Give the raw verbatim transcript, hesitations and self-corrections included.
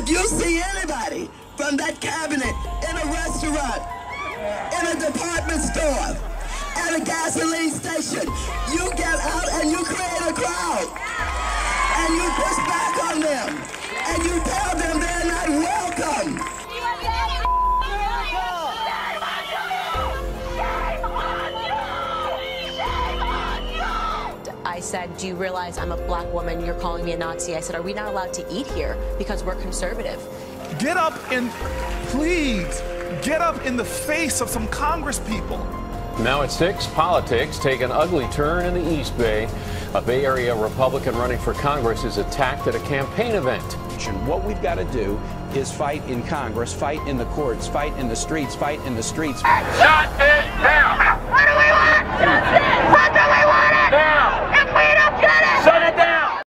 if you see anybody from that cabinet in a restaurant, in a department store, at a gasoline station, you get out and you create a crowd. And you push back on them. And you tell them they're not welcome. I said, do you realize I'm a black woman? You're calling me a Nazi. I said, are we not allowed to eat here because we're conservative? Get up and, please, get up in the face of some Congress people. Now at six, politics take an ugly turn in the East Bay. A Bay Area Republican running for Congress is attacked at a campaign event. What we've got to do is fight in Congress, fight in the courts, fight in the streets, fight in the streets. Shut it down! What do we want? Justice! What do we want it? Now! If we don't get it!